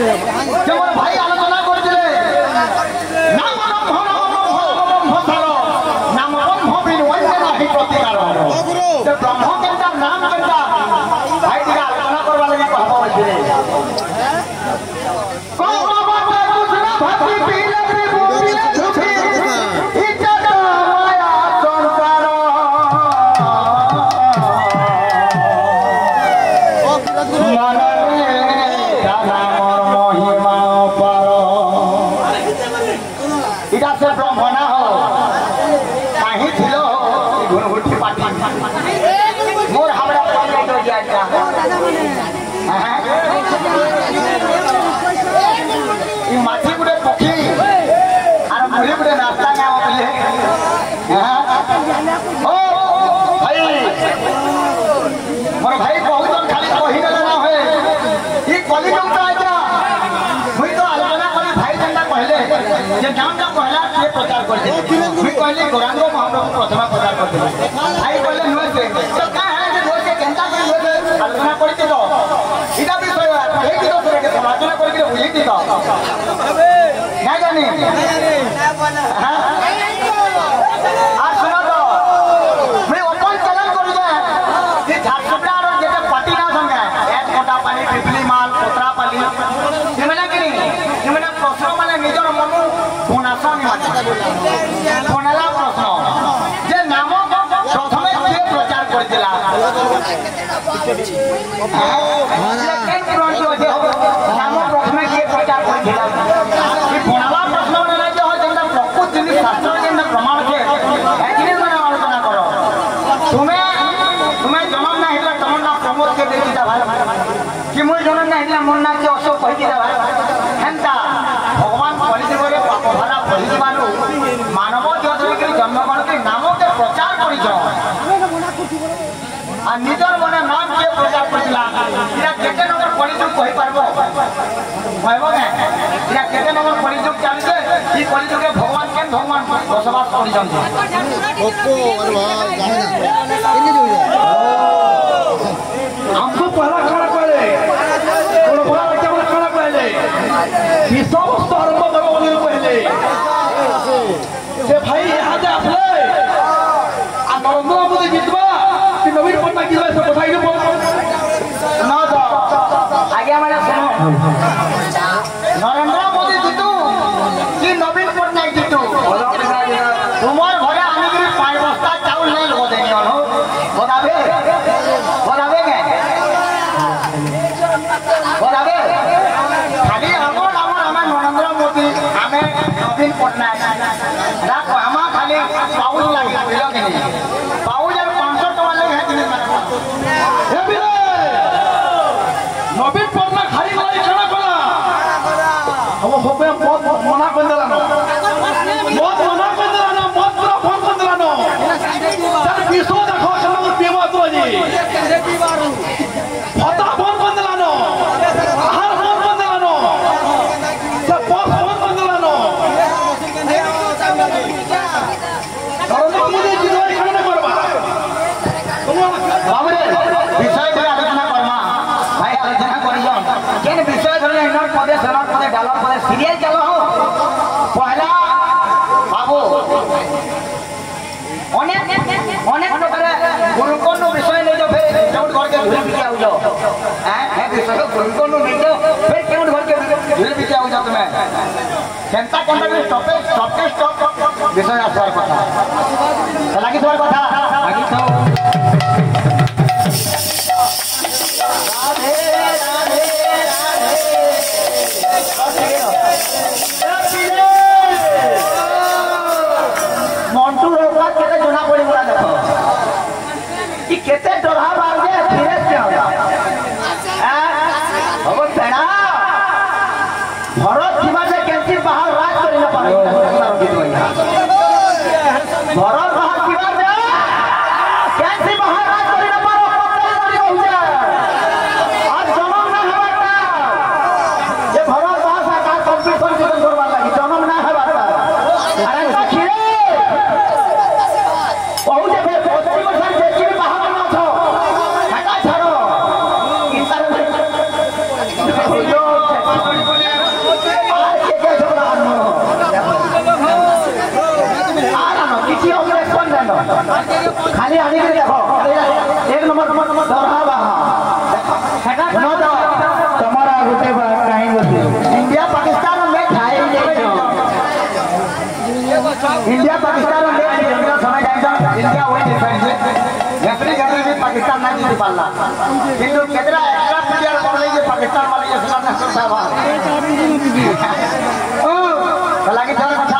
যে মোর ভাই আলোচনা করছিলে নাম নাম ব্রহ্ম বিন অন্য নাহি প্রতিকার যে ব্রহ্ম কেনটা নাম কেনটা ভাই টিকে আলোচনা করবা লাগি কহব বলছিলে माथी गुटे पक्षी और मुड़ी गुटे नाश्ता नाम बोले ओ भाई मोर भाई बहुत खाली कही गला ना होए ई कलिजुग तो आजा मुई तो आलोचना करी भाई जंदा कहले जे नाम का पहला के प्रचार कर दे मुई कहले गौरांग महाप्रभु प्रथम प्रचार कर दे भाई कहले नुए से तो का है जे नुए से केंता के नुए आलोचना करते तो इटा विषय है कि तो के समालोचना करके बुझी दी तो ना जानी हां आज सुनो तो मैं ओपन चैनल करू जे कि झारसुगड़ा और जेते पार्टी ना संगे एक कोटा पानी पिपली माल कोतरापाली जेमना कि जेमना प्रश्न माने निजर मन कोनासन माने कोनाला प्रश्न जे नाम प्रथमे के प्रचार करदिला लेकिन पुरानी हो जे नाम प्रथमे के प्रचार करदिला कि कोनाला प्रश्न माने जो हो जेंदा प्रकृति जिनि शास्त्र जेंदा प्रमाण के एकिने माने आलोचना करो तुम्हें जन्म ना हिला तमन्ना प्रमोद के देती था भाई कि मोर जन्म ना हिला मोर ना के अशोक कहती था भाई हेंता भगवान कलिजुग रे पाप भरा पढ़ी मानु मानव जदरे के जन्म कर के नाम के प्रचार करी जो आ निजर मने नाम के प्रचार करला इरा केते नंबर कलिजुग कहि पारबो कहबो ने इरा केते नंबर कलिजुग चलते ई कलिजुग भगवान केन भगवान बसवास करि जंती ओको अरे भाई जाने इने जो हमको पहला खड़ा करे कोनो बड़ा बच्चा वाला खड़ा पहले विश्व स्तर पर भगवान पहले जे भाई यहां से आसले आ नरेंद्र मोदी जितबा कि नवीन पटनायक जितबा से बताइए ना तो आगे हमारा सुनो नरेंद्र मोदी जितू कि नवीन पटनायक जितू तुम्हार घरे आने के 5 बस्ता चावल नहीं लगो देनी हो बताबे के बताबे खाली हमर हमें नरेंद्र मोदी हमें नवीन पटनायक ना हमा खाली पाउल लागी बिलो के नहीं पाउल और 500 टका लगे है कि नहीं ए बिले नवीन पटनायक खाली लाई खड़ा करा हम होबे बहुत मना कर देला न बहुत मना कर देला न बहुत पूरा फोन कर देला न सर विश्व देखो हम बेवा तो जी फटा फोन कर देला न हर फोन कर देला न सब फोन कर देला न नरेंद्र मोदी जी दोई खड़ा करबा बाबरे विषय पे आलोचना करबा भाई आलोचना करियो केन विषय धरले इनर पदे सनक पदे डालर पदे सीरियल चलो हो पहला बाबू अनेक प्रकार गुरुकुल विषय ले जो फिर केउट घर के धुल बिके आउ जो हैं विषय गुरुकुल नहीं जो फिर केउट घर के धुल बिके आउ जो तुम्हें केनता केनता स्टॉप विषय आसवार कथा लागी तोर कथा लागी तो राधे राधे मंटू रोगा केते जना पड़ी बड़ा देखो कि केते डरा बार जे धीरे से होला अब पेड़ा भरत सीमा से केंसी बाहर राज करि न पारे भरत बाहर सीमा से केंसी बाहर राज करि न पारो पत्ता करि हो जाए आज जन्म ना हवाटा ये भरत बाहर सरकार कंपटीशन के करवा लगी जन्म ना हवाटा अरे सखीरे बहुत जे पोस्टी में सर देखी बाहर ना छो हटा छाड़ो इस तरह से जो खाली आने के देखो एक नंबर दोहरावा सुनो तो तुम्हारा गोटे बात कहीं बोली इंडिया पाकिस्तान में मैच है इंडिया पाकिस्तान में मैच इंडिया समय जाएगा इंडिया वही डिफेंस है रेफरी कभी भी पाकिस्तान ना जीत पाला किंतु केतरा एक्स्ट्रा प्लेयर बोले जे पाकिस्तान वाले ये सुना ना साहब हालांकि